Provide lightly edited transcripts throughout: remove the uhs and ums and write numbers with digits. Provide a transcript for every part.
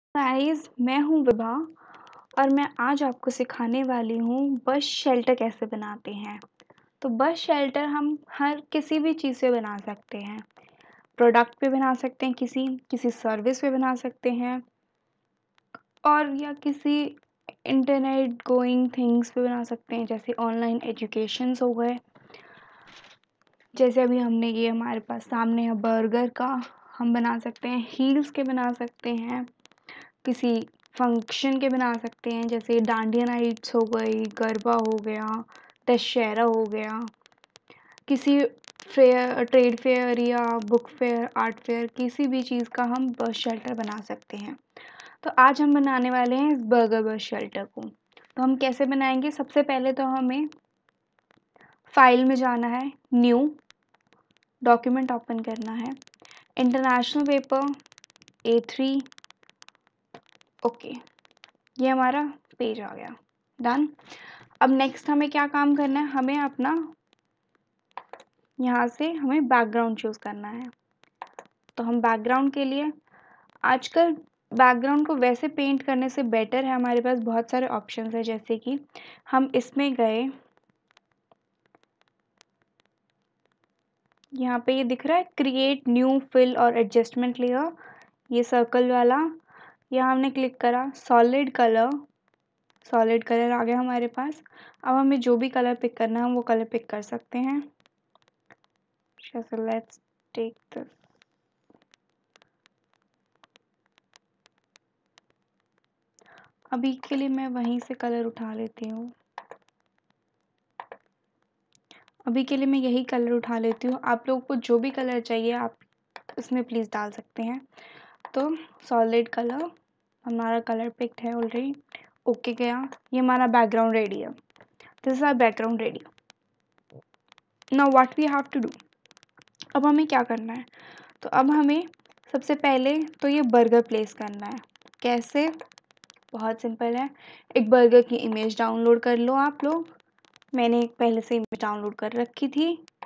Guys, मैं हूँ विभा और मैं आज आपको सिखाने वाली हूँ बस शेल्टर कैसे बनाते हैं। तो बस शेल्टर हम हर किसी भी चीज़ से बना सकते हैं। प्रोडक्ट पे बना सकते हैं, किसी सर्विस पे बना सकते हैं और या किसी इंटरनेट गोइंग थिंग्स पे बना सकते हैं, जैसे ऑनलाइन एजुकेशंस हो गए। जैसे अभी हमने ये हमारे पास सामने है बर्गर का, हम बना सकते हैं। हील्स के बना सकते हैं, किसी फंक्शन के बना सकते हैं, जैसे डांडिया नाइट्स हो गई, गरबा हो गया, दशहरा हो गया। किसी फेयर, ट्रेड फेयर या बुक फेयर, आर्ट फेयर, किसी भी चीज़ का हम बस शेल्टर बना सकते हैं। तो आज हम बनाने वाले हैं इस बर्गर बस शेल्टर को। तो हम कैसे बनाएंगे? सबसे पहले तो हमें फाइल में जाना है, न्यू डॉक्यूमेंट ओपन करना है, इंटरनेशनल पेपर A3। ओके, ये हमारा पेज आ गया, डन। अब नेक्स्ट हमें क्या काम करना है? हमें अपना यहाँ से हमें बैकग्राउंड चूज़ करना है। तो हम बैकग्राउंड के लिए, आजकल बैकग्राउंड को वैसे पेंट करने से बेटर है, हमारे पास बहुत सारे ऑप्शंस है। जैसे कि हम इसमें गए, यहाँ पे ये दिख रहा है क्रिएट न्यू फिल और एडजस्टमेंट लेयर, ये सर्कल वाला। यहाँ हमने क्लिक करा, सॉलिड कलर आ गया हमारे पास। अब हमें जो भी कलर पिक करना है हम वो कलर पिक कर सकते हैं। जैसे लेट्स टेक दिस, अभी के लिए मैं वहीं से कलर उठा लेती हूँ। अभी के लिए मैं यही कलर उठा लेती हूँ। आप लोगों को जो भी कलर चाहिए आप इसमें प्लीज़ डाल सकते हैं। तो सॉलिड कलर, हमारा कलर पिक्ड है ऑलरेडी। ओके गया, ये हमारा बैकग्राउंड रेडी है। This is our background ready. Now what we have to do, अब हमें क्या करना है? तो अब हमें सबसे पहले तो ये बर्गर प्लेस करना है। कैसे? बहुत सिंपल है। एक बर्गर की इमेज डाउनलोड कर लो आप लोग। मैंने एक पहले से इमेज डाउनलोड कर रखी थी।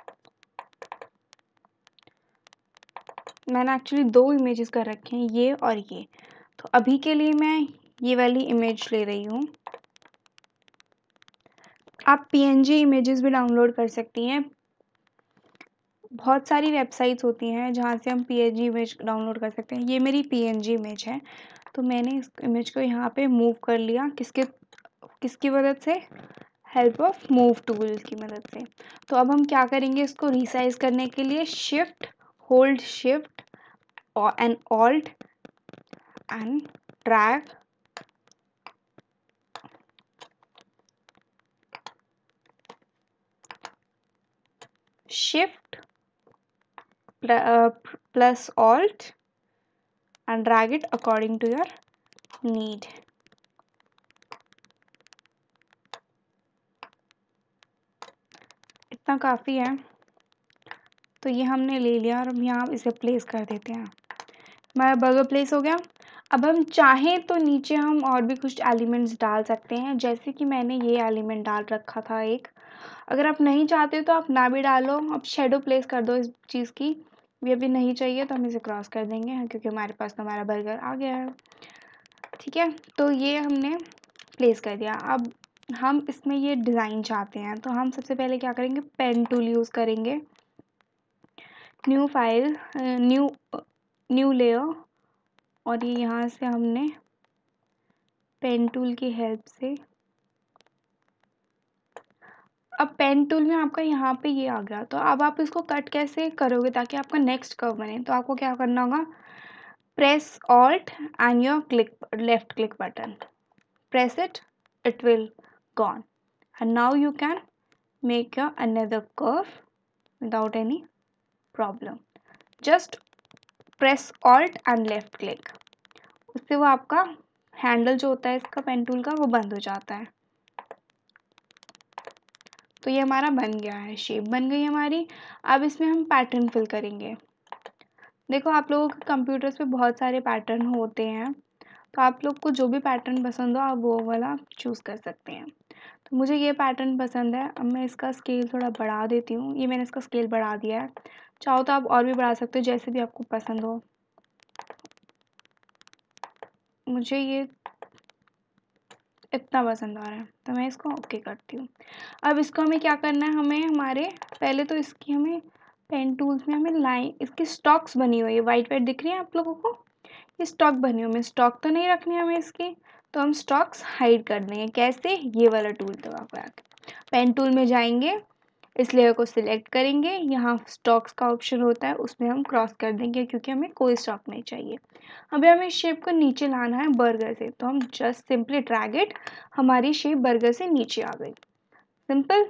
मैंने एक्चुअली 2 इमेजेस कर रखे हैं, ये और ये। तो अभी के लिए मैं ये वाली इमेज ले रही हूँ। आप PNG इमेजेस भी डाउनलोड कर सकती हैं। बहुत सारी वेबसाइट्स होती हैं जहाँ से हम PNG इमेज डाउनलोड कर सकते हैं। ये मेरी PNG इमेज है, तो मैंने इस इमेज को यहाँ पे मूव कर लिया। किसकी मदद से? हेल्प ऑफ मूव टूल की मदद से। तो अब हम क्या करेंगे? इसको रिसाइज करने के लिए hold shift and alt and drag, shift plus alt and drag it according to your need. इतना काफ़ी है। तो ये हमने ले लिया और हम यहाँ इसे प्लेस कर देते हैं। हमारा बर्गर प्लेस हो गया। अब हम चाहें तो नीचे हम और भी कुछ एलिमेंट्स डाल सकते हैं, जैसे कि मैंने ये एलिमेंट डाल रखा था एक। अगर आप नहीं चाहते तो आप ना भी डालो। अब शेडो प्लेस कर दो इस चीज़ की। ये अभी नहीं चाहिए तो हम इसे क्रॉस कर देंगे, क्योंकि हमारे पास तो हमारा बर्गर आ गया है। ठीक है, तो ये हमने प्लेस कर दिया। अब हम इसमें ये डिज़ाइन चाहते हैं, तो हम सबसे पहले क्या करेंगे? पेन टूल यूज़ करेंगे। न्यू फाइल, न्यू लेयर, और ये यहाँ से हमने पेन टूल की हेल्प से, अब पेन टूल में आपका यहाँ पे ये आ गया। तो अब आप इसको कट कैसे करोगे ताकि आपका नेक्स्ट कर्व बने? तो आपको क्या करना होगा? Press alt and your left click button, press it, it will gone, and now you can make your another curve without any problem. Just press alt and left click, उससे वो आपका handle जो होता है इसका पेन टूल का वो बंद हो जाता है। तो ये हमारा बन गया है, शेप बन गई हमारी। अब इसमें हम पैटर्न फिल करेंगे। देखो, आप लोगों के कंप्यूटर्स पे बहुत सारे पैटर्न होते हैं, तो आप लोग को जो भी पैटर्न पसंद हो आप वो वाला चूज़ कर सकते हैं। तो मुझे ये पैटर्न पसंद है। अब मैं इसका स्केल थोड़ा बढ़ा देती हूँ। ये मैंने इसका स्केल बढ़ा दिया है। चाहो तो आप और भी बढ़ा सकते हो, जैसे भी आपको पसंद हो। मुझे ये इतना पसंद आ रहा है तो मैं इसको ओके करती हूँ। अब इसको हमें क्या करना है, हमें हमारे पहले तो इसकी हमें पेन टूल्स में हमें लाइन, इसकी स्टॉक्स बनी हुई है वाइट वाइट दिख रही है आप लोगों को, ये स्टॉक बनी हुई है, स्टॉक तो नहीं रखनी है हमें इसकी, तो हम स्टॉक्स हाइड कर देंगे। कैसे, ये वाला टूल दबा कर आके पेन टूल में जाएंगे, इस लेयर को सिलेक्ट करेंगे, यहाँ स्टॉक्स का ऑप्शन होता है उसमें हम क्रॉस कर देंगे क्योंकि हमें कोई स्टॉक नहीं चाहिए। अभी हमें शेप को नीचे लाना है बर्गर से, तो हम जस्ट सिंपली ड्रैग इट, हमारी शेप बर्गर से नीचे आ गई, सिंपल।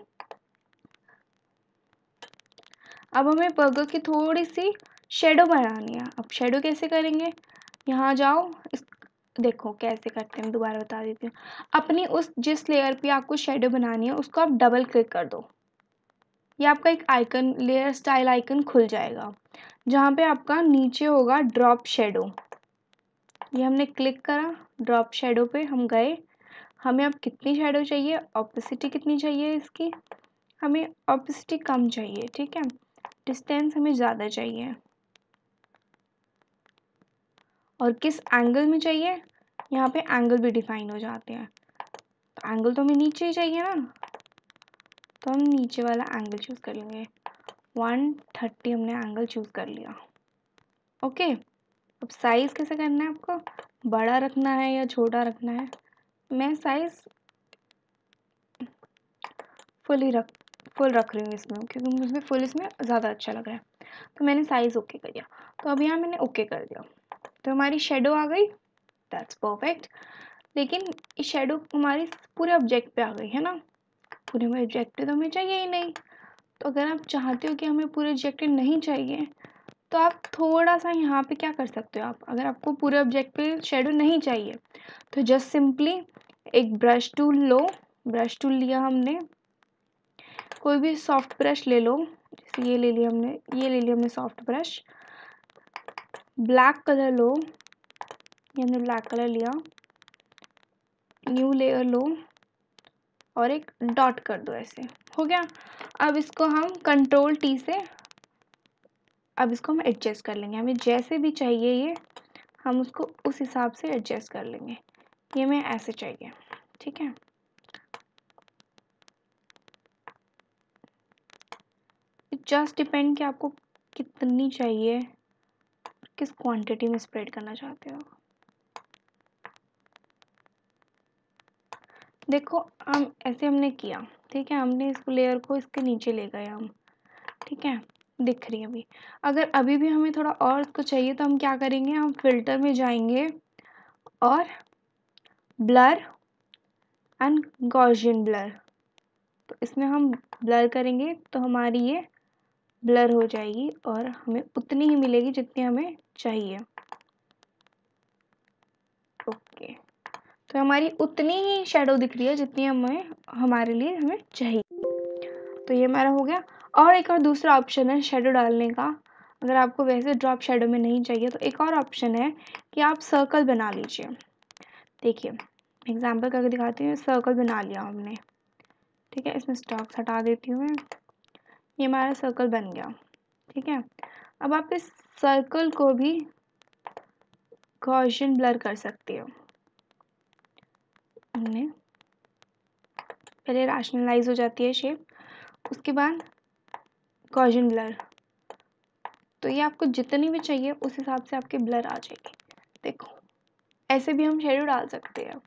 अब हमें बर्गर की थोड़ी सी शेडो बनानी है। अब शेडो कैसे करेंगे, यहाँ जाओ, देखो कैसे करते हैं, दोबारा बता देती हूँ। अपनी उस जिस लेयर पे आपको शेडो बनानी है उसको आप डबल क्लिक कर दो, ये आपका एक आइकन, लेयर स्टाइल आइकन खुल जाएगा, जहाँ पे आपका नीचे होगा ड्रॉप शेडो। ये हमने क्लिक करा, ड्रॉप शेडो पे हम गए, हमें अब कितनी शेडो चाहिए, ऑपेसिटी कितनी चाहिए इसकी, हमें ऑपेसिटी कम चाहिए, ठीक है, डिस्टेंस हमें ज़्यादा चाहिए, और किस एंगल में चाहिए, यहाँ पे एंगल भी डिफाइन हो जाते हैं। तो एंगल तो हमें नीचे ही चाहिए ना, तो हम नीचे वाला एंगल चूज़ कर लेंगे, 130 हमने एंगल चूज़ कर लिया। ओके, अब साइज़ कैसे करना है आपको, बड़ा रखना है या छोटा रखना है, मैं साइज़ फुल रख रही हूँ इसमें, क्योंकि मुझे फुल इसमें ज़्यादा अच्छा लग रहा है, तो मैंने साइज़ ओके कर दिया। तो अब यहाँ मैंने ओके कर दिया, तो हमारी शेडो आ गई, दैट्स परफेक्ट। लेकिन ये शेडो हमारी पूरे ऑब्जेक्ट पे आ गई है ना, पूरे ऑब्जेक्ट पे तो हमें चाहिए ही नहीं। तो अगर आप चाहते हो कि हमें पूरे ऑब्जेक्ट पे नहीं चाहिए, तो आप थोड़ा सा यहाँ पे क्या कर सकते हो, आप अगर आपको पूरे ऑब्जेक्ट पे शेडो नहीं चाहिए तो जस्ट सिंपली एक ब्रश टूल लो, ब्रश टूल लिया हमने, कोई भी सॉफ्ट ब्रश ले लो, जैसे ये ले लिया हमने, ये ले लिया हमने सॉफ्ट ब्रश, ब्लैक कलर लो, ये हमने ब्लैक कलर लिया, न्यू लेयर लो और एक डॉट कर दो, ऐसे हो गया। अब इसको हम कंट्रोल टी से, अब इसको हम एडजस्ट कर लेंगे, हमें जैसे भी चाहिए ये हम उसको उस हिसाब से एडजस्ट कर लेंगे। ये हमें ऐसे चाहिए, ठीक है, जस्ट डिपेंड कि आपको कितनी चाहिए, किस क्वांटिटी में स्प्रेड करना चाहते हो। देखो हम ऐसे हमने किया, ठीक है, हमने इस लेयर को इसके नीचे ले गए हम, ठीक है, दिख रही है अभी। अगर अभी भी हमें थोड़ा और इसको चाहिए तो हम क्या करेंगे, हम फिल्टर में जाएंगे और ब्लर एंड गॉसियन ब्लर, तो इसमें हम ब्लर करेंगे तो हमारी ये ब्लर हो जाएगी और हमें उतनी ही मिलेगी जितनी हमें चाहिए। ओके, तो हमारी उतनी ही शेडो दिख रही है जितनी हमें, हमारे लिए हमें चाहिए। तो ये हमारा हो गया। और एक और दूसरा ऑप्शन है शेडो डालने का, अगर आपको वैसे ड्रॉप शेडो में नहीं चाहिए तो एक और ऑप्शन है कि आप सर्कल बना लीजिए। देखिए एग्जाम्पल करके दिखाती हूँ, सर्कल बना लिया हमने, ठीक है, इसमें स्टॉक्स हटा देती हूँ मैं, ये हमारा सर्कल बन गया, ठीक है। अब आप इस सर्कल को भी गॉसियन ब्लर कर सकते हो, हमने पहले रैशनलाइज हो जाती है शेप, उसके बाद गॉसियन ब्लर, तो ये आपको जितनी भी चाहिए उस हिसाब से आपके ब्लर आ जाएगी। देखो ऐसे भी हम शेडो डाल सकते हैं,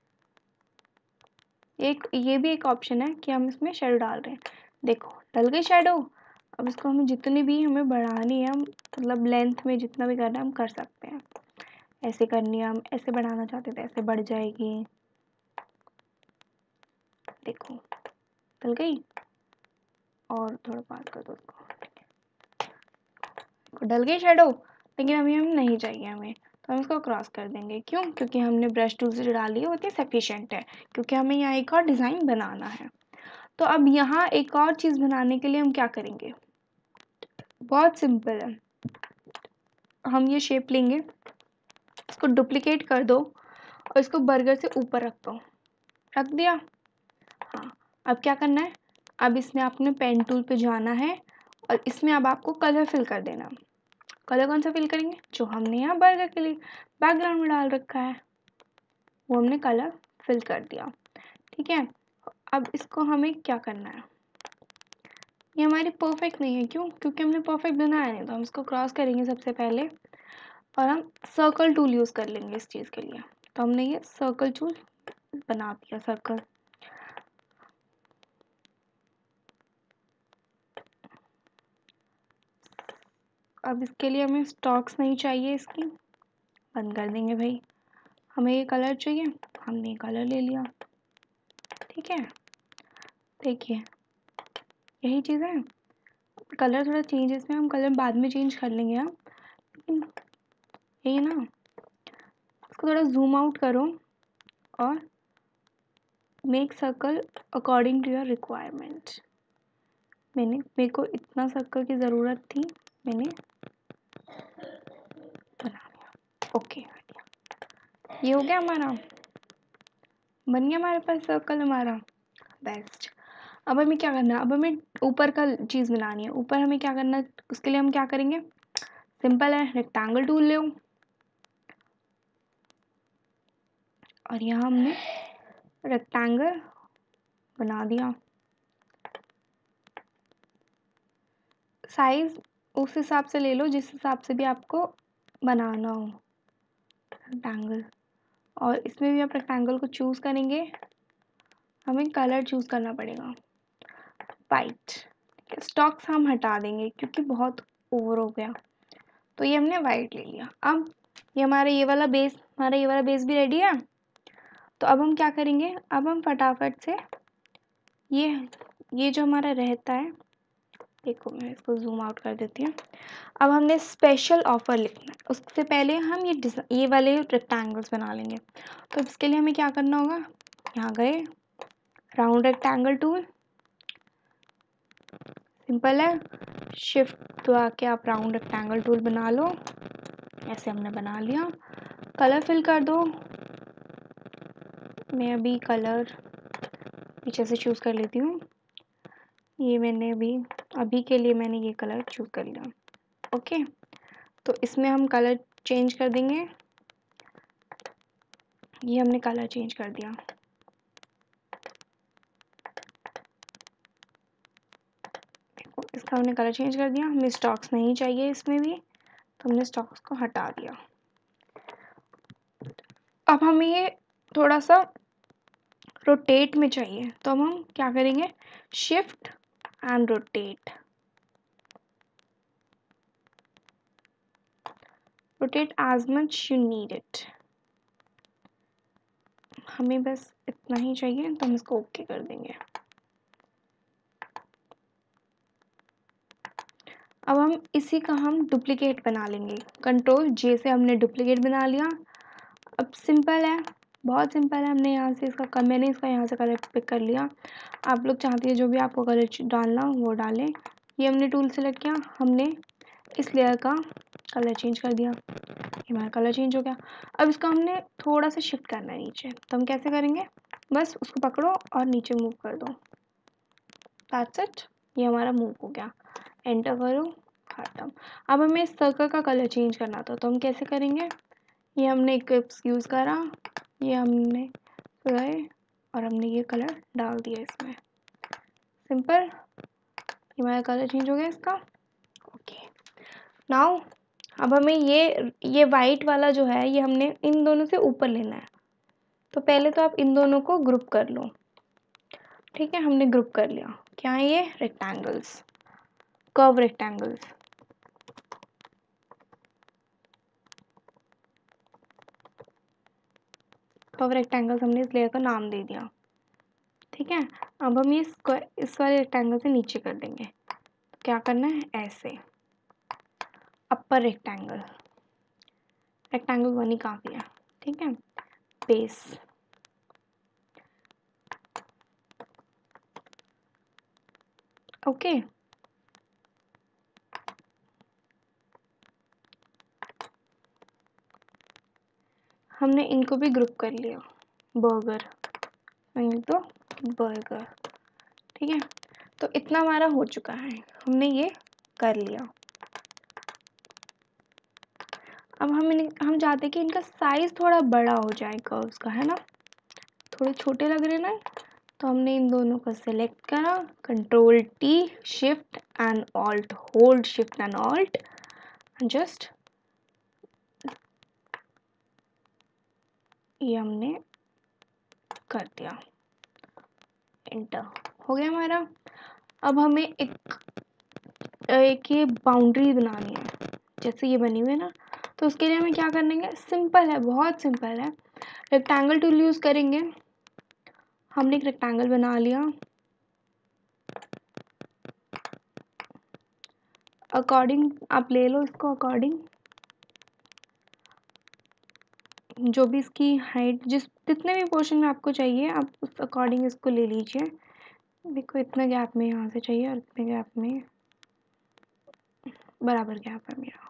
ये भी एक ऑप्शन है कि हम इसमें शेडो डाल रहे हैं। देखो डल गई शेडो। अब इसको हमें जितनी भी हमें बढ़ानी है, हम मतलब लेंथ में जितना भी करना है हम कर सकते हैं, ऐसे करनी है, हम ऐसे बढ़ाना चाहते थे ऐसे बढ़ जाएगी, देखो डल गई, और थोड़ा बात कर दो इसको, डल गई शेडो, लेकिन अभी हम नहीं चाहिए हमें, तो हम इसको क्रॉस कर देंगे। क्यों, क्योंकि हमने ब्रश टूल से जो डाली है वो इतनी सफिशिएंट है, क्योंकि हमें यहाँ एक और डिज़ाइन बनाना है। तो अब यहाँ एक और चीज़ बनाने के लिए हम क्या करेंगे, बहुत सिंपल है, हम ये शेप लेंगे, इसको डुप्लीकेट कर दो और इसको बर्गर से ऊपर रख दो, रख दिया। हाँ, अब क्या करना है, अब इसमें आपने पेन टूल पे जाना है और इसमें अब आपको कलर फिल कर देना। कलर कौन सा फिल करेंगे, जो हमने यहाँ बर्गर के लिए बैकग्राउंड में डाल रखा है, वो हमने कलर फिल कर दिया। ठीक है, अब इसको हमें क्या करना है, ये हमारी परफेक्ट नहीं है, क्यों? क्योंकि हमने परफेक्ट बनाया नहीं। तो हम इसको क्रॉस करेंगे सबसे पहले और हम सर्कल टूल यूज़ कर लेंगे इस चीज़ के लिए। तो हमने ये सर्कल टूल बना दिया, सर्कल। अब इसके लिए हमें स्टॉक्स नहीं चाहिए, इसकी बंद कर देंगे भाई। हमें ये कलर चाहिए, हमने ये कलर ले लिया। ठीक है, देखिए यही चीज़ है। कलर थोड़ा चेंज है इसमें, हम कलर बाद में चेंज कर लेंगे हम, लेकिन यही ना। इसको थोड़ा जूम आउट करो और make circle according to your requirement. मेरे को इतना सर्कल की ज़रूरत थी, मैंने बना लिया। ओके, ये हो गया हमारा, बन गया हमारे पास सर्कल हमारा, बेस्ट। अब हमें क्या करना है, अब हमें ऊपर का चीज़ बनानी है। ऊपर हमें क्या करना है, उसके लिए हम क्या करेंगे, सिंपल है, रेक्टेंगल टूल लो और यहाँ हमने रेक्टेंगल बना दिया। साइज उस हिसाब से ले लो जिस हिसाब से भी आपको बनाना हो रेक्टेंगल। और इसमें भी आप रेक्टेंगल को चूज़ करेंगे, हमें कलर चूज़ करना पड़ेगा, वाइट। स्टॉक्स हम हटा देंगे क्योंकि बहुत ओवर हो गया, तो ये हमने वाइट ले लिया। अब ये हमारा ये वाला बेस भी रेडी है। तो अब हम क्या करेंगे, अब हम फटाफट से ये जो हमारा रहता है, देखो मैं इसको जूम आउट कर देती हूँ। अब हमने स्पेशल ऑफर लिखना है, उससे पहले हम ये वाले रेक्टेंगल्स बना लेंगे। तो इसके लिए हमें क्या करना होगा, यहाँ गए, राउंड रेक्टेंगल टूल, सिंपल है, शिफ्ट दबा के आप राउंड रेक्टेंगल टूल बना लो। ऐसे हमने बना लिया। कलर फिल कर दो, मैं अभी कलर पीछे से चूज़ कर लेती हूँ। ये मैंने अभी के लिए मैंने ये कलर चूज़ कर लिया। ओके, तो इसमें हम कलर चेंज कर देंगे। ये हमने कलर चेंज कर दिया। इसका हमने कलर चेंज कर दिया। हमें स्टॉक्स नहीं चाहिए इसमें भी, तो हमने स्टॉक्स को हटा दिया। अब हमें ये थोड़ा सा रोटेट में चाहिए, तो अब हम क्या करेंगे, shift and rotate. Rotate as much you need it. हमें बस इतना ही चाहिए, तो हम इसको ओके कर देंगे। अब हम इसी का हम डुप्लीकेट बना लेंगे। कंट्रोल जे से हमने डुप्लीकेट बना लिया। अब सिंपल है, बहुत सिंपल है। मैंने इसका यहाँ से कलर पिक कर लिया। आप लोग चाहते हैं जो भी आपको कलर डालना वो डालें। ये हमने टूल सेलेक्ट किया, हमने इस लेयर का कलर चेंज कर दिया, हमारा कलर चेंज हो गया। अब इसका हमने थोड़ा सा शिफ्ट करना है नीचे, तो हम कैसे करेंगे, बस उसको पकड़ो और नीचे मूव कर दो, दैट्स इट। ये हमारा मूव हो गया, एंटर करो, खत्म। अब हमें इस सर्कल का कलर चेंज करना था, तो हम कैसे करेंगे, ये हमने क्लिप्स यूज़ करा, ये हमने गए और हमने ये कलर डाल दिया इसमें, सिंपल। ये हमारा कलर चेंज हो गया इसका। ओके, नाउ अब हमें ये वाइट वाला जो है ये हमने इन दोनों से ऊपर लेना है। तो पहले तो आप इन दोनों को ग्रुप कर लो। ठीक है, हमने ग्रुप कर लिया। क्या है ये, rectangles, curve rectangles. Curve rectangles हमने इस लेयर का नाम दे दिया। ठीक है, अब हम ये इस वाले रेक्टेंगल से नीचे कर देंगे। तो क्या करना है, ऐसे अपर रेक्टेंगल, रेक्टेंगल बनी काफ़ी है। ठीक है, बेस, ओके। हमने इनको भी ग्रुप कर लिया, बर्गर, तो बर्गर। ठीक है, तो इतना हमारा हो चुका है, हमने ये कर लिया। अब हम चाहते हैं कि इनका साइज थोड़ा बड़ा हो जाए कर्व्स का, है ना, थोड़े छोटे लग रहे ना, तो हमने इन दोनों को सिलेक्ट करा, control T, shift and alt, hold shift and alt, just ये हमने कर दिया, एंटर हो गया हमारा। अब हमें एक ये बाउंड्री बनानी है, जैसे ये बनी हुई है ना, तो उसके लिए हमें क्या करेंगे, सिंपल है, बहुत सिंपल है, रेक्टेंगल टूल यूज़ करेंगे। हमने एक रेक्टेंगल बना लिया, अकॉर्डिंग आप ले लो इसको, अकॉर्डिंग जो भी इसकी हाइट, जितने भी पोर्शन में आपको चाहिए आप उस अकॉर्डिंग इसको ले लीजिए। देखो इतना गैप में यहाँ से चाहिए और इतने गैप में, बराबर गैप है मेरा।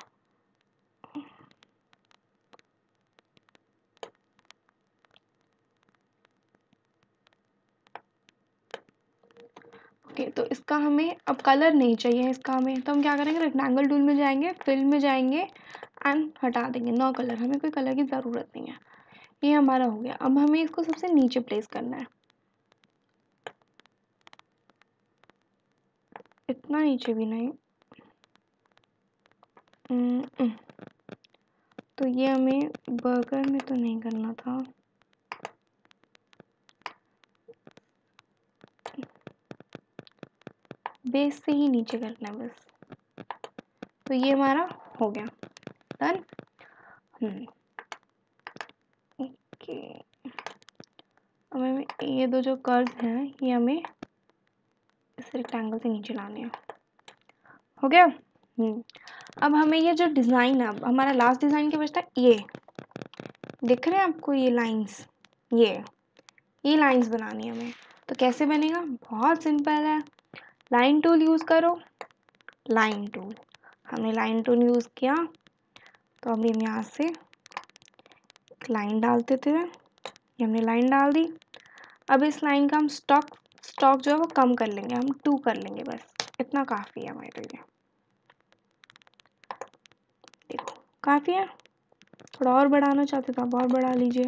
ओके, तो इसका हमें अब कलर नहीं चाहिए इसका हमें, तो हम क्या करेंगे, रेक्टेंगल टूल में जाएंगे, फिल में जाएंगे एंड हटा देंगे नो कलर, हमें कोई कलर की ज़रूरत नहीं है। ये हमारा हो गया। अब हमें इसको सबसे नीचे प्लेस करना है, इतना नीचे भी नहीं। तो ये हमें बर्गर में तो नहीं करना था, बेस से ही नीचे करना है बस। तो ये हमारा हो गया, डन। ओके, अब हमें ये दो जो कर्व्स हैं ये हमें इस रेक्टेंगल से नीचे लाने हैं, हो गया। अब हमें ये जो डिज़ाइन है, अब हमारा लास्ट डिज़ाइन क्या बचता है, ये दिख रहे हैं आपको ये लाइंस, ये लाइंस बनानी है हमें। तो कैसे बनेगा, बहुत सिंपल है, लाइन टूल यूज़ करो, लाइन टूल, हमने लाइन टूल यूज़ किया, तो अब हम यहाँ से एक लाइन डालते थे, ये हमने लाइन डाल दी। अब इस लाइन का हम स्टॉक जो है वो कम कर लेंगे, हम 2 कर लेंगे, बस इतना काफ़ी है हमारे लिए। देखो काफ़ी है, थोड़ा और बढ़ाना चाहते तो आप और बढ़ा लीजिए।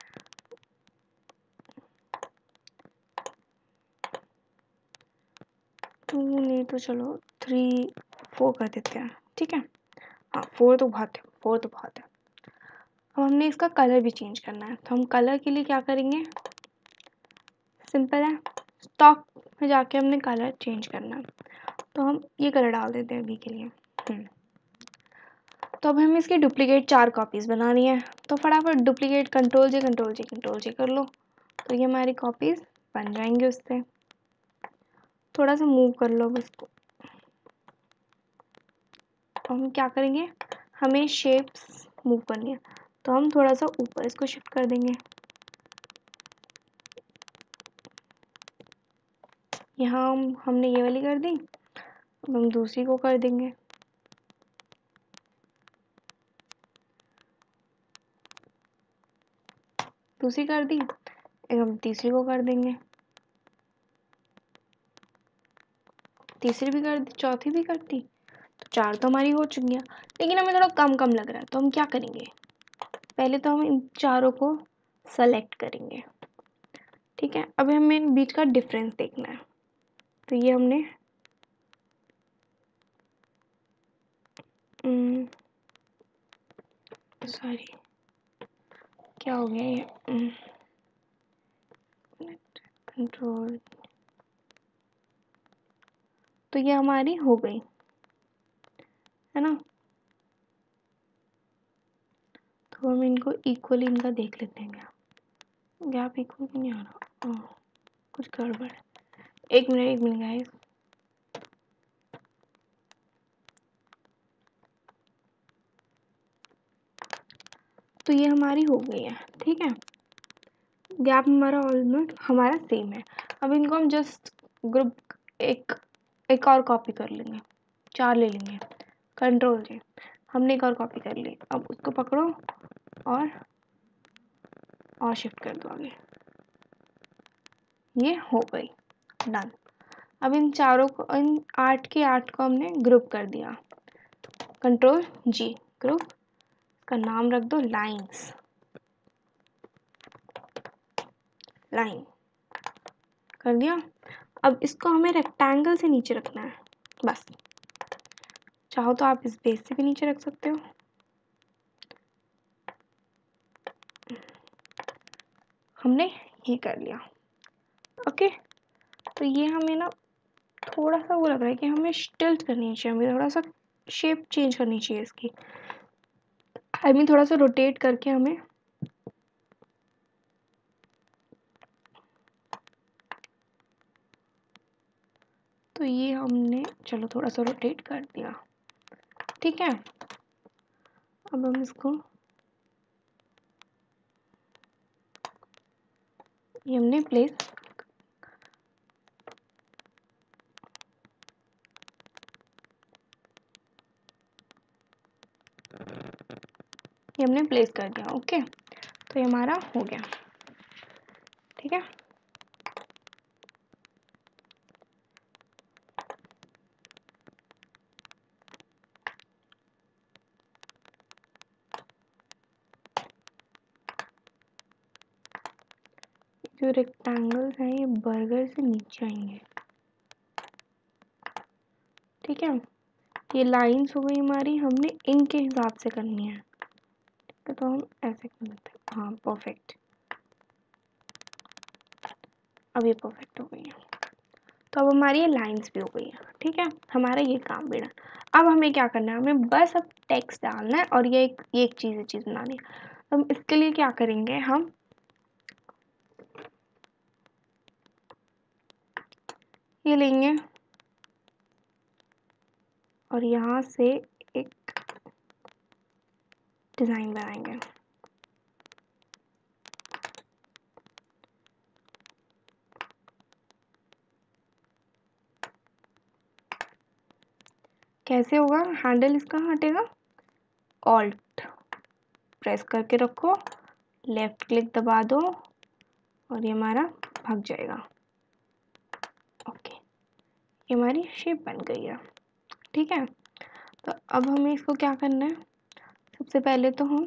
टू नहीं तो चलो 3 4 कर देते हैं, ठीक है, हाँ 4 तो बहुत है, 4 तो बहुत है। अब हमने इसका कलर भी चेंज करना है, तो हम कलर के लिए क्या करेंगे, सिंपल है, स्टॉक में जाके हमने कलर चेंज करना है, तो हम ये कलर डाल देते हैं अभी के लिए। तो अब हमें इसकी डुप्लीकेट 4 कॉपीज़ बनानी है, तो फटाफट डुप्लीकेट कंट्रोल जे कर लो, तो ये हमारी कॉपीज़ बन जाएंगे उससे। थोड़ा सा मूव कर लो अब इसको। तो हम क्या करेंगे, हमें शेप्स मूव करनी है, तो हम थोड़ा सा ऊपर इसको शिफ्ट कर देंगे, यहाँ हमने ये वाली कर दी, अब हम दूसरी को कर देंगे, दूसरी कर दी, एक हम तीसरी को कर देंगे, तीसरी भी कर दी, चौथी भी कर दी, तो 4 तो हमारी हो चुकी हैं। लेकिन हमें थोड़ा कम कम लग रहा है, तो हम क्या करेंगे, पहले तो हम इन चारों को सेलेक्ट करेंगे, ठीक है। अब हमें इन बीच का डिफरेंस देखना है, तो ये हमने सॉरी क्या हो गया ये, कंट्रोल, तो ये हमारी हो गई, है ना। तो हम इनको इक्वली इनका देख लेते हैं, गैप इक्वल नहीं आ रहा, कुछ गड़बड़ है, एक मिनट गाइस। तो ये हमारी हो गई है, ठीक है, गैप हमारा ऑलमोस्ट हमारा सेम है। अब इनको हम जस्ट ग्रुप एक और कॉपी कर लेंगे, 4 ले लेंगे, कंट्रोल से हमने एक और कॉपी कर ली, अब उसको पकड़ो और शिफ्ट कर दो आगे, ये हो गई, डन। अब इन चारों को, इन 8 के 8 को हमने ग्रुप कर दिया, कंट्रोल जी, ग्रुप, इसका नाम रख दो लाइंस, लाइन कर दिया। अब इसको हमें रेक्टेंगल से नीचे रखना है बस। चाहो तो आप इस बेस से भी नीचे रख सकते हो। हमने ये कर लिया। ओके, तो ये हमें ना थोड़ा सा वो लग रहा है कि हमें टिल्ट करनी चाहिए, हमें थोड़ा सा शेप चेंज करनी चाहिए इसकी। आई मीन थोड़ा सा रोटेट करके हमें तो ये हमने चलो थोड़ा सा रोटेट कर दिया। ठीक है, अब हम इसको ये हमने प्लेस ये हमने प्लेस कर दिया। ओके, तो ये हमारा हो गया। ठीक है, जो रेक्टेंगल्स हैं ये बर्गर से नीचे आएंगे। ठीक है, ये लाइंस हो गई हमारी, हमने इनके हिसाब से करनी है। ठीक है, तो हम ऐसे कर लेते हैं। हाँ परफेक्ट, अब ये परफेक्ट हो गई है। तो अब हमारी ये लाइंस भी हो गई है। ठीक है, हमारा ये काम भी डन। अब हमें क्या करना है, हमें बस अब टेक्स्ट डालना है और ये एक चीज़ बनानी है। तो हम इसके लिए क्या करेंगे, हम ये लेंगे और यहाँ से एक डिज़ाइन बनाएंगे। कैसे होगा, हैंडल इसका हटेगा, ऑल्ट प्रेस करके रखो, लेफ्ट क्लिक दबा दो और ये हमारा भाग जाएगा। ओके, ये हमारी शेप बन गई है। ठीक है, तो अब हमें इसको क्या करना है, सबसे पहले तो हम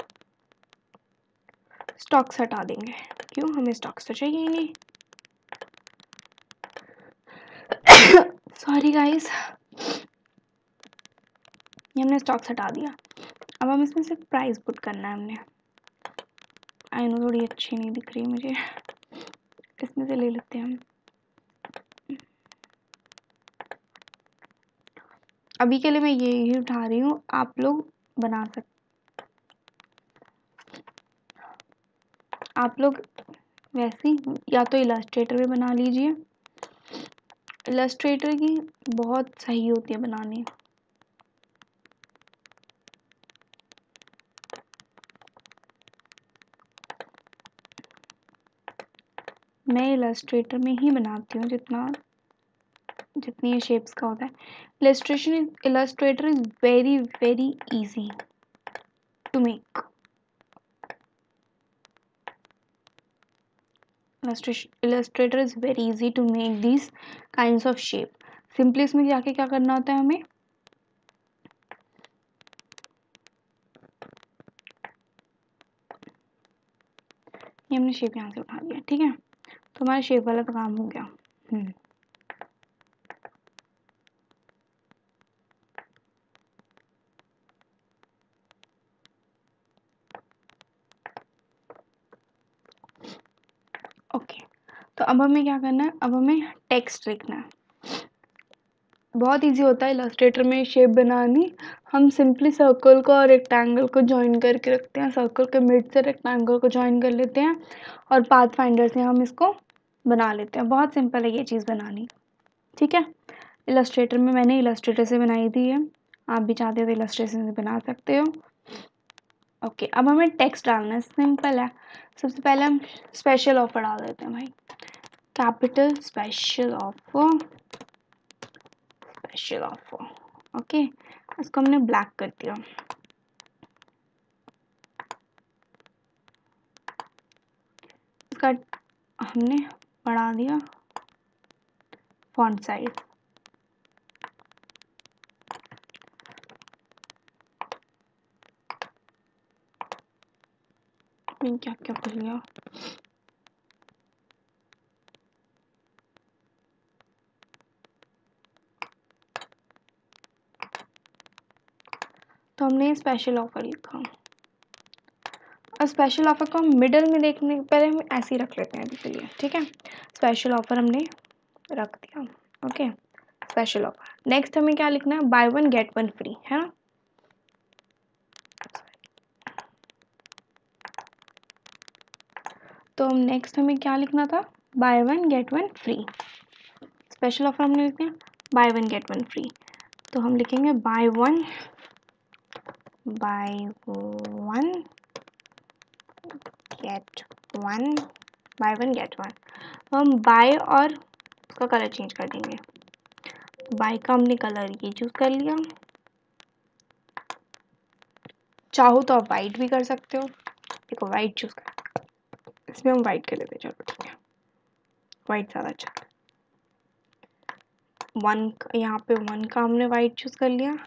स्टॉक्स हटा देंगे। क्यों, हमें स्टॉक्स तो चाहिए ही नहीं। सॉरी गाइस, ये हमने स्टॉक्स हटा दिया। अब हम इसमें सिर्फ प्राइस पुट करना है हमने। आई नो थोड़ी अच्छी नहीं दिख रही मुझे, इसमें से ले लेते हैं हम। अभी के लिए मैं ये ही उठा रही हूँ, आप लोग बना सकते, आप लोग वैसे ही या तो इलस्ट्रेटर में बना लीजिए, इलस्ट्रेटर की बहुत सही होती है बनानी। मैं इलस्ट्रेटर में ही बनाती हूँ जितनी ये शेप्स का होता है। Illustrator is very very easy to make. Illustrator is very easy to make these kinds of shape. Simply इसमें जाके क्या करना होता है हमें, ये हमने शेप यहाँ से उठा लिया। ठीक है, तो हमारा शेप वाला तो काम हो गया। ओके, तो अब हमें क्या करना है, अब हमें टेक्स्ट लिखना है। बहुत इजी होता है इलस्ट्रेटर में शेप बनानी। हम सिंपली सर्कल को और रेक्टेंगल को ज्वाइन करके रखते हैं, सर्कल के मिड से रेक्टेंगल को ज्वाइन कर लेते हैं और पाथ फाइंडर से हम इसको बना लेते हैं। बहुत सिंपल है ये चीज़ बनानी। ठीक है, इलस्ट्रेटर में मैंने इलस्ट्रेटर से बनाई थी है, आप भी चाहते हो तो इलस्ट्रेशन से बना सकते हो। ओके, अब हमें टेक्स्ट डालना है, सिंपल है। सबसे पहले हम स्पेशल ऑफर डाल देते हैं भाई, capital special offer, special offer. Okay, इसको हमने ब्लैक कर दिया। इसका हमने बढ़ा दिया फॉन्ट साइज। क्या क्या खुल गया। तो हमने स्पेशल ऑफर लिखा, और स्पेशल ऑफर को हम मिडल में देखने पहले हम ऐसे ही रख लेते हैं अभी के लिए, ठीक है। स्पेशल ऑफर हमने रख दिया, ओके। Special offer. नेक्स्ट हमें क्या लिखना है, buy one get one free, है ना। तो नेक्स्ट हमें क्या लिखना था, buy one get one free. Special offer हमने लिखना है buy one get one free, तो हम लिखेंगे buy one get one, buy one get one. तो हम बाय और उसका कलर चेंज कर देंगे। बाय का हमने कलर ये चूज कर लिया, चाहो तो आप वाइट भी कर सकते हो। देखो वाइट चूज कर, इसमें हम वाइट कर लेते हैं, चलो ठीक है, वाइट ज़्यादा अच्छा। वन, यहाँ पे वन का हमने वाइट चूज कर लिया।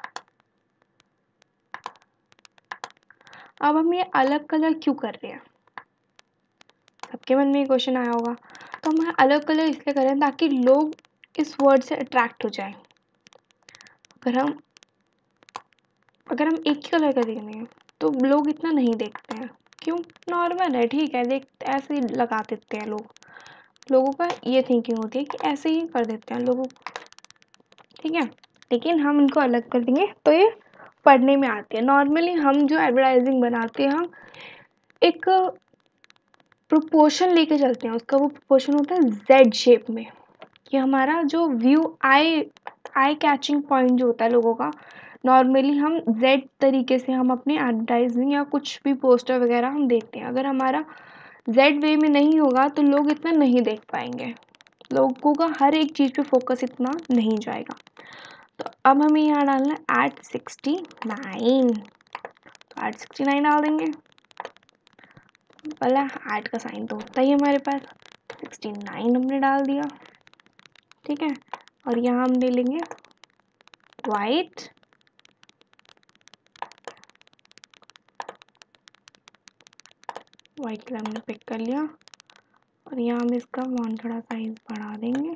अब हम ये अलग कलर क्यों कर रहे हैं, सबके मन में ये क्वेश्चन आया होगा। तो हम अलग कलर इसलिए कर रहे हैं ताकि लोग इस वर्ड से अट्रैक्ट हो जाए। अगर हम एक ही कलर का देंगे तो लोग इतना नहीं देखते हैं, क्यों, नॉर्मल है, ठीक है, देख ऐसे ही लगा देते हैं लोगों का ये थिंकिंग होती है कि ऐसे ही कर देते हैं लोगों, ठीक है। लेकिन हम इनको अलग कर देंगे तो ये पढ़ने में आती है। नॉर्मली हम जो एडवर्टाइजिंग बनाते हैं, हम एक प्रोपोर्शन लेके चलते हैं, उसका वो प्रोपोर्शन होता है जेड शेप में, कि हमारा जो व्यू आई कैचिंग पॉइंट जो होता है लोगों का, नॉर्मली हम जेड तरीके से हम अपनी एडवर्टाइजिंग या कुछ भी पोस्टर वगैरह हम देखते हैं। अगर हमारा जेड वे में नहीं होगा तो लोग इतना नहीं देख पाएंगे, लोगों का हर एक चीज़ पे फोकस इतना नहीं जाएगा। तो अब हमें यहाँ डालना है @69, तो @69 डाल देंगे। भला ऐड का साइन तो होता ही हमारे पास, 69 हमने डाल दिया, ठीक है। और यहाँ हम ले लेंगे वाइट कलर हमने पिक कर लिया, और यहाँ हम इसका फॉन्ट थोड़ा साइज बढ़ा देंगे,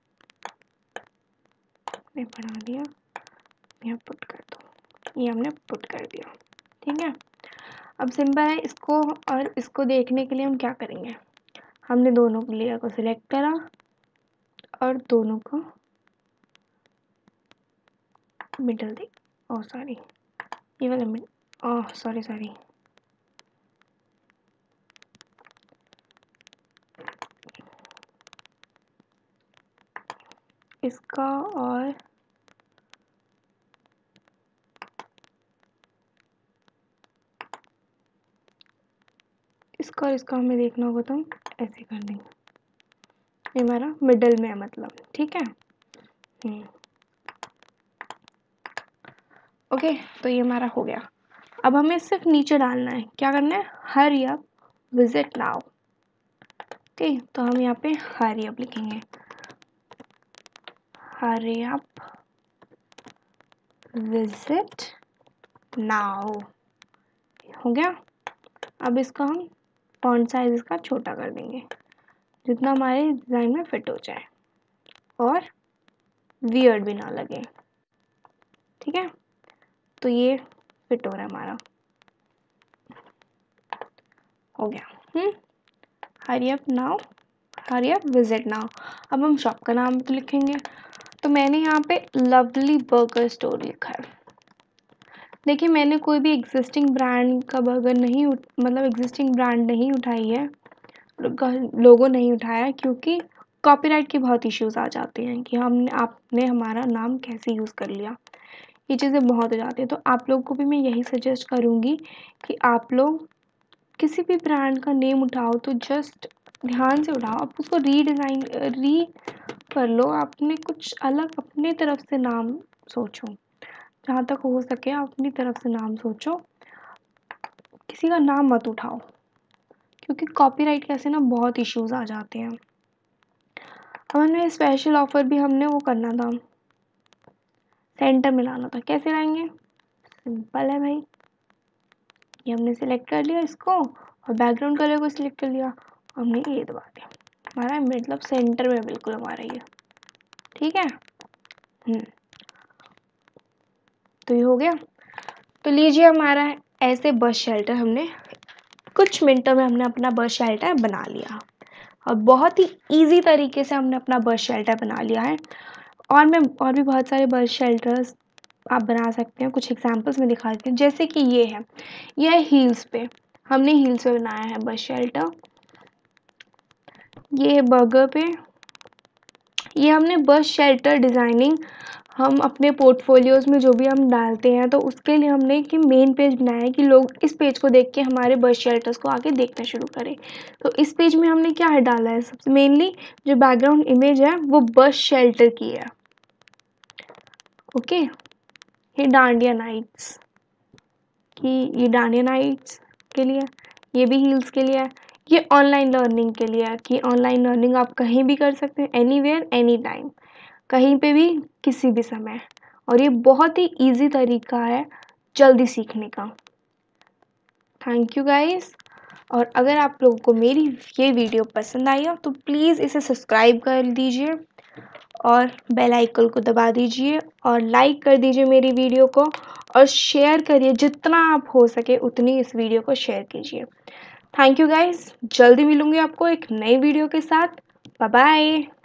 मैं बढ़ा दिया, यहाँ पुट कर दो, ये हमने पुट कर दिया, ठीक है। अब सिंपल है, इसको और इसको देखने के लिए हम क्या करेंगे, हमने दोनों लेयर को सिलेक्ट करा और दोनों को मिडल दे, ओह सॉरी, ये वाला मिडल, ओह सॉरी, इसका और इसका हमें देखना होगा, तो हम ऐसे कर देंगे, ये हमारा मिडल में है मतलब, ठीक है। ओके, तो ये हमारा हो गया। अब हमें सिर्फ नीचे डालना है, क्या करना है, hurry up visit now, okay. तो हम यहाँ पे हरी अप लिखेंगे, हरी अप विजिट नाउ, हो गया। अब इसको हम फॉन्ट साइज इसका छोटा कर देंगे, जितना हमारे डिज़ाइन में फिट हो जाए और वियर्ड भी ना लगे, ठीक है। तो ये फिट हो रहा है हमारा, हो गया। Hurry up now, hurry up visit now. अब हम शॉप का नाम तो लिखेंगे, तो मैंने यहाँ पे लवली बर्गर स्टोर लिखा है। देखिए मैंने कोई भी एग्जिस्टिंग ब्रांड का बर्गर नहीं मतलब एग्जिस्टिंग ब्रांड नहीं उठाई है, लोगो नहीं उठाया, क्योंकि कॉपीराइट के बहुत इश्यूज आ जाते हैं कि आपने हमारा नाम कैसे यूज़ कर लिया, ये चीज़ें बहुत हो जाती है। तो आप लोग को भी मैं यही सजेस्ट करूँगी कि आप लोग किसी भी ब्रांड का नेम उठाओ तो जस्ट ध्यान से उठाओ, आप उसको री कर लो, आपने कुछ अलग अपने तरफ से नाम सोचो, जहाँ तक हो सके आप अपनी तरफ से नाम सोचो, किसी का नाम मत उठाओ, क्योंकि कॉपीराइट के ऐसे ना बहुत इश्यूज आ जाते हैं। अब हमें स्पेशल ऑफर भी हमने वो करना था, सेंटर में लाना था, कैसे लाएंगे, सिंपल है भाई, ये हमने सिलेक्ट कर लिया इसको, और बैकग्राउंड कलर को सिलेक्ट कर लिया, हमने ये दबा दिया, हमारा मतलब सेंटर में बिल्कुल हमारा ये, ठीक है। तो ये हो गया। तो लीजिए हमारा ऐसे बस शेल्टर हमने कुछ मिनटों में हमने अपना बस शेल्टर बना लिया, और बहुत ही इजी तरीके से हमने अपना बस शेल्टर बना लिया है। और भी बहुत सारे बस शेल्टर्स आप बना सकते हैं, कुछ एग्जांपल्स में दिखा देती हूँ। जैसे कि ये है हील्स पे, हमने हील्स पे बनाया है बस शेल्टर। ये है बर्गर पे, ये हमने बस शेल्टर डिज़ाइनिंग हम अपने पोर्टफोलियोज़ में जो भी हम डालते हैं तो उसके लिए हमने कि मेन पेज बनाया है कि लोग इस पेज को देख के हमारे बस शेल्टर्स को आगे देखना शुरू करें। तो इस पेज में हमने क्या डाला है, सबसे मेनली जो बैकग्राउंड इमेज है वो बस शेल्टर की है। ओके, ये डांडिया नाइट्स कि ये डांडिया नाइट्स के लिए, ये भी हील्स के लिए है। ये ऑनलाइन लर्निंग के लिए है कि ऑनलाइन लर्निंग आप कहीं भी कर सकते हैं, एनीवेयर एनी टाइम, कहीं पे भी किसी भी समय। और ये बहुत ही इजी तरीका है जल्दी सीखने का। Thank you guys. और अगर आप लोगों को मेरी ये वीडियो पसंद आई हो तो प्लीज़ इसे सब्सक्राइब कर दीजिए और बेल आइकन को दबा दीजिए और लाइक कर दीजिए मेरी वीडियो को, और शेयर करिए, जितना आप हो सके उतनी इस वीडियो को शेयर कीजिए। थैंक यू गाइस, जल्दी मिलूंगी आपको एक नई वीडियो के साथ। Bye bye.